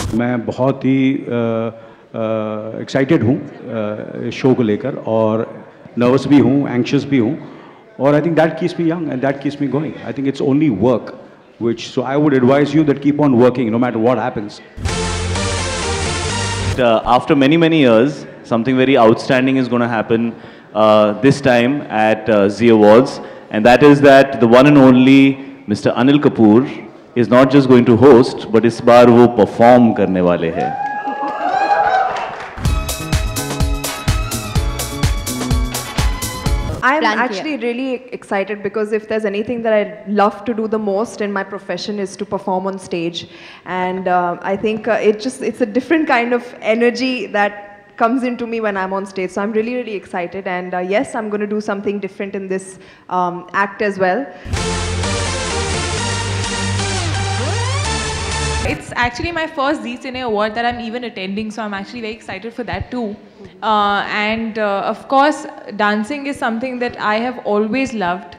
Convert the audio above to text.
मैं बहुत ही एक्साइटेड हूँ शो को लेकर और नर्वस भी हूँ, एंक्शियस भी हूँ और I think that keeps me young and that keeps me going. I think it's only work which so I would advise you that keep on working no matter what happens. After many years, something very outstanding is going to happen this time at Zee Awards, and that is that the one and only Mr. Anil Kapoor is not just going to host, but इस बार वो perform करने वाले हैं. I'm actually really excited because if there's anything that I love to do the most in my profession is to perform on stage, and I think it's a different kind of energy that comes into me when I'm on stage. So I'm really excited, and yes, I'm going to do something different in this act as well. It's actually my first Zee Cine Award that I'm even attending, so I'm actually very excited for that too. And of course, dancing is something that I have always loved.